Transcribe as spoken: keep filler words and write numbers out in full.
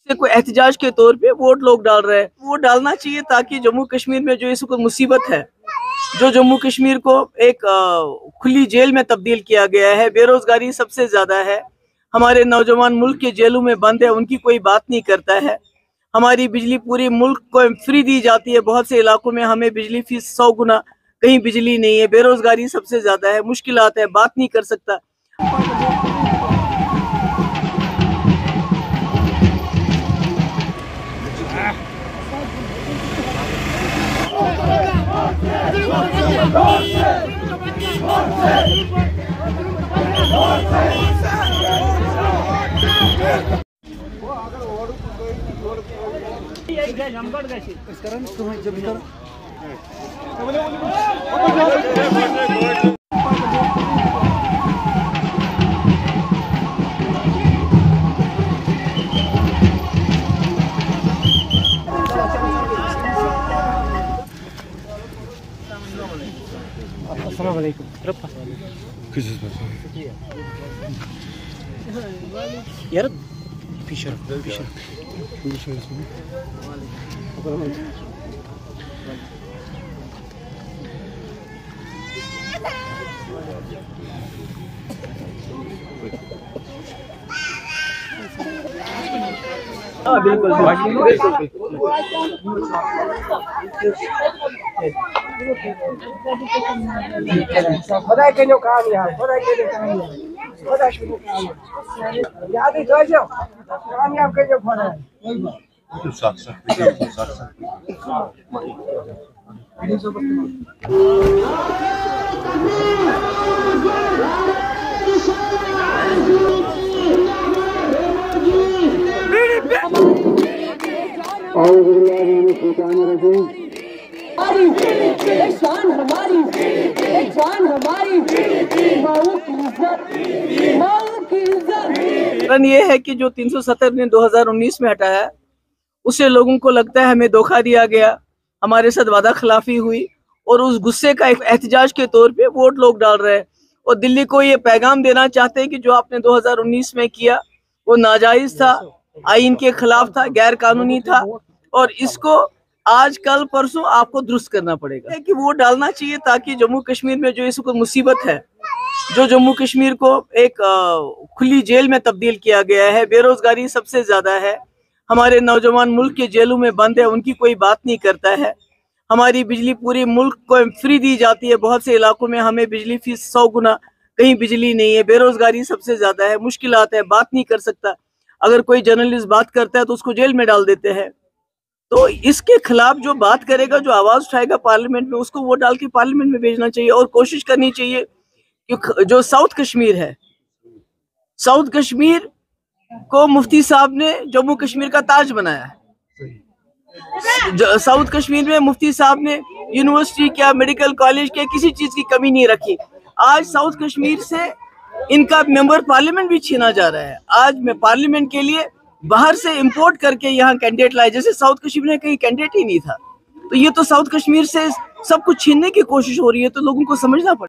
से कोई एहतजाज के तौर पे वोट लोग डाल रहे हैं। वोट डालना चाहिए ताकि जम्मू कश्मीर में जो इस वक्त मुसीबत है, जो जम्मू कश्मीर को एक खुली जेल में तब्दील किया गया है, बेरोजगारी सबसे ज्यादा है, हमारे नौजवान मुल्क के जेलों में बंद है, उनकी कोई बात नहीं करता है। हमारी बिजली पूरी मुल्क को फ्री दी जाती है, बहुत से इलाकों में हमें बिजली फीस सौ गुना, कहीं बिजली नहीं है, बेरोजगारी सबसे ज्यादा है, मुश्किलात है, बात नहीं कर सकता। अस्सलाम वालेकुम। यार फिशर फिशर हाँ बिल्कुल बिल्कुल खुदा के जो काम है, खुदा के जो काम है, खुदा शुरू काम है, याद ही तो जो कामयाब के जो खुदा है। साथ साथ साथ साथ शान हमारी, शान हमारी, माऊ की इज्जत, माऊ की इज्जत। कारण ये है कि जो तीन सौ सत्तर ने दो हज़ार उन्नीस में हटाया, उससे लोगों को लगता है हमें धोखा दिया गया, हमारे साथ वादा खिलाफी हुई, और उस गुस्से का एक एहतजाज के तौर पे वोट लोग डाल रहे हैं। और दिल्ली को ये पैगाम देना चाहते हैं कि जो आपने दो हज़ार उन्नीस में किया वो नाजायज था, आईन के खिलाफ था, गैर कानूनी था, और इसको आज कल परसों आपको दुरुस्त करना पड़ेगा। कि वोट डालना चाहिए ताकि जम्मू कश्मीर में जो इस वक्त मुसीबत है, जो जम्मू कश्मीर को एक खुली जेल में तब्दील किया गया है, बेरोजगारी सबसे ज्यादा है, हमारे नौजवान मुल्क के जेलों में बंद है, उनकी कोई बात नहीं करता है। हमारी बिजली पूरी मुल्क को फ्री दी जाती है, बहुत से इलाकों में हमें बिजली फीस सौ गुना, कहीं बिजली नहीं है, बेरोजगारी सबसे ज्यादा है, मुश्किलात है, बात नहीं कर सकता। अगर कोई जर्नलिस्ट बात करता है तो उसको जेल में डाल देते हैं। तो इसके खिलाफ जो बात करेगा, जो आवाज उठाएगा पार्लियामेंट में, उसको वोट डाल के पार्लियामेंट में भेजना चाहिए। और कोशिश करनी चाहिए कि जो साउथ कश्मीर है, साउथ कश्मीर को मुफ्ती साहब ने जम्मू कश्मीर का ताज बनाया है। साउथ कश्मीर में मुफ्ती साहब ने यूनिवर्सिटी क्या, मेडिकल कॉलेज क्या, किसी चीज की कमी नहीं रखी। आज साउथ कश्मीर से इनका मेंबर पार्लियामेंट भी छीना जा रहा है। आज मैं पार्लियामेंट के लिए बाहर से इंपोर्ट करके यहाँ कैंडिडेट लाए, जैसे साउथ कश्मीर में कहीं कैंडिडेट ही नहीं था। तो ये तो साउथ कश्मीर से सब कुछ छीनने की कोशिश हो रही है, तो लोगों को समझना पड़ेगा।